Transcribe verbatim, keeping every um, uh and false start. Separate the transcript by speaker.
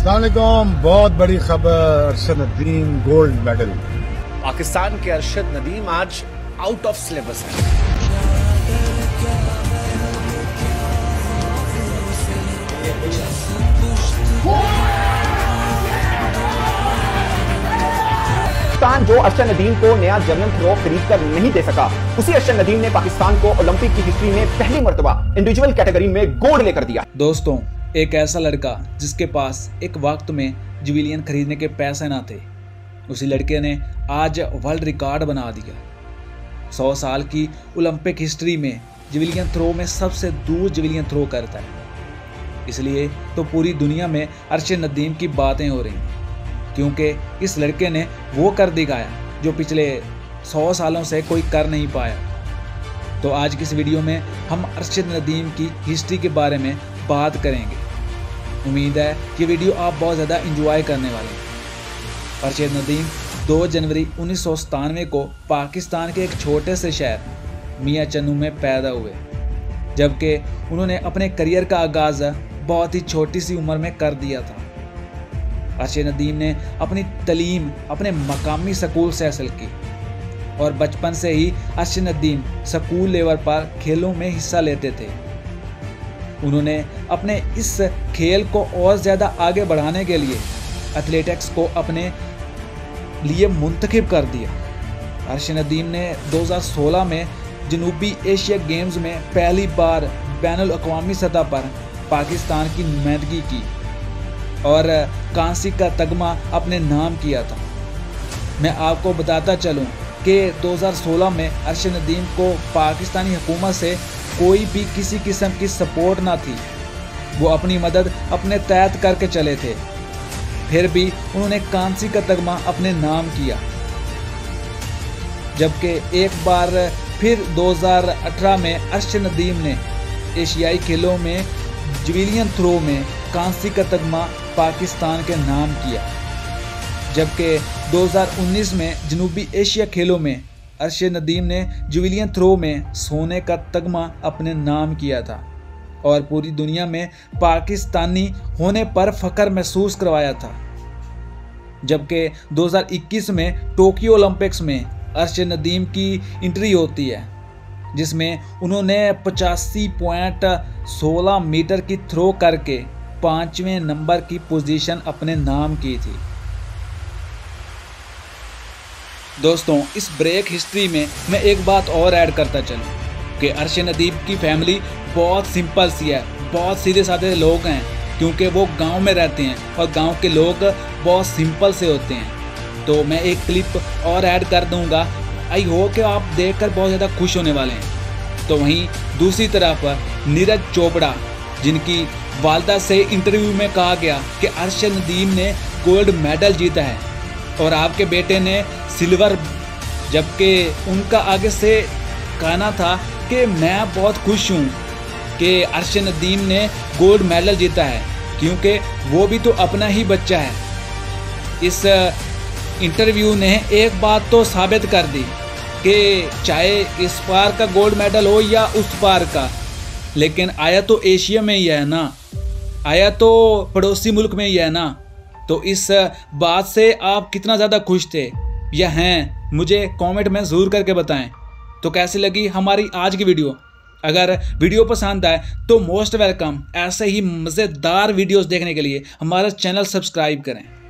Speaker 1: अस्सलाम वालेकुम। बहुत बड़ी खबर, अरशद नदीम गोल्ड मेडल।
Speaker 2: पाकिस्तान के अरशद नदीम आज आउट ऑफ सिलेबस है।
Speaker 3: पाकिस्तान जो अरशद नदीम को नया जर्नल थ्रो खरीद कर नहीं दे सका, उसी अरशद नदीम ने पाकिस्तान को ओलंपिक की हिस्ट्री में पहली मर्तबा इंडिविजुअल कैटेगरी में गोल्ड लेकर दिया।
Speaker 4: दोस्तों, एक ऐसा लड़का जिसके पास एक वक्त में जुबिलियन खरीदने के पैसे ना थे, उसी लड़के ने आज वर्ल्ड रिकॉर्ड बना दिया। सौ साल की ओलंपिक हिस्ट्री में जुबिलियन थ्रो में सबसे दूर जुबिलियन थ्रो करता है। इसलिए तो पूरी दुनिया में अरशद नदीम की बातें हो रही हैं, क्योंकि इस लड़के ने वो कर दिखाया जो पिछले सौ सालों से कोई कर नहीं पाया। तो आज की इस वीडियो में हम अरशद नदीम की हिस्ट्री के बारे में बात करेंगे। उम्मीद है कि वीडियो आप बहुत ज़्यादा इंजॉय करने वाले हैं। अरशद नदीम दो जनवरी उन्नीस सौ सतानवे को पाकिस्तान के एक छोटे से शहर मियाँ चन्नू में पैदा हुए, जबकि उन्होंने अपने करियर का आगाज़ बहुत ही छोटी सी उम्र में कर दिया था। अरशद नदीम ने अपनी तलीम अपने मकामी स्कूल से हासिल की और बचपन से ही अरशद नदीम स्कूल लेवल पर खेलों में हिस्सा लेते थे। उन्होंने अपने इस खेल को और ज़्यादा आगे बढ़ाने के लिए एथलेटिक्स को अपने लिए मुंतखब कर दिया। अरशद नदीम ने दो हज़ार सोलह में जनूबी एशिया गेम्स में पहली बार बैनुल अक़वामी सतह पर पाकिस्तान की नुमाइंदगी की और कांसी का तगमा अपने नाम किया था। मैं आपको बताता चलूं कि दो हज़ार सोलह में अरशद नदीम को पाकिस्तानी हुकूमत से कोई भी किसी किस्म की सपोर्ट ना थी। वो अपनी मदद अपने तहत करके चले थे, फिर भी उन्होंने कांसी का तगमा अपने नाम किया। जबकि एक बार फिर दो हज़ार अठारह में अरशद नदीम ने एशियाई खेलों में जुबिलियन थ्रो में कांसी का तगमा पाकिस्तान के नाम किया। जबकि दो हज़ार उन्नीस में जनूबी एशिया खेलों में अरशद नदीम ने जुबिलियन थ्रो में सोने का तगमा अपने नाम किया था और पूरी दुनिया में पाकिस्तानी होने पर फख्र महसूस करवाया था। जबकि दो हज़ार इक्कीस में टोक्यो ओलंपिक्स में अरशद नदीम की एंट्री होती है, जिसमें उन्होंने पचासी पॉइंट सोलह मीटर की थ्रो करके पाँचवें नंबर की पोजीशन अपने नाम की थी। दोस्तों, इस ब्रेक हिस्ट्री में मैं एक बात और ऐड करता चलूँ कि अरशद नदीम की फैमिली बहुत सिंपल सी है, बहुत सीधे साधे लोग हैं, क्योंकि वो गांव में रहते हैं और गांव के लोग बहुत सिंपल से होते हैं। तो मैं एक क्लिप और ऐड कर दूंगा, आई होप कि आप देखकर बहुत ज़्यादा खुश होने वाले हैं। तो वहीं दूसरी तरफ नीरज चोपड़ा, जिनकी वालदा से इंटरव्यू में कहा गया कि अरशद नदीम ने गोल्ड मेडल जीता है और आपके बेटे ने सिल्वर, जबकि उनका आगे से कहना था कि मैं बहुत खुश हूँ कि अरशद नदीम ने गोल्ड मेडल जीता है, क्योंकि वो भी तो अपना ही बच्चा है। इस इंटरव्यू ने एक बात तो साबित कर दी कि चाहे इस पार का गोल्ड मेडल हो या उस पार का, लेकिन आया तो एशिया में ही है ना, आया तो पड़ोसी मुल्क में ही है ना। तो इस बात से आप कितना ज़्यादा खुश थे या हैं, मुझे कमेंट में ज़रूर करके बताएं। तो कैसी लगी हमारी आज की वीडियो? अगर वीडियो पसंद आए तो मोस्ट वेलकम। ऐसे ही मज़ेदार वीडियोस देखने के लिए हमारा चैनल सब्सक्राइब करें।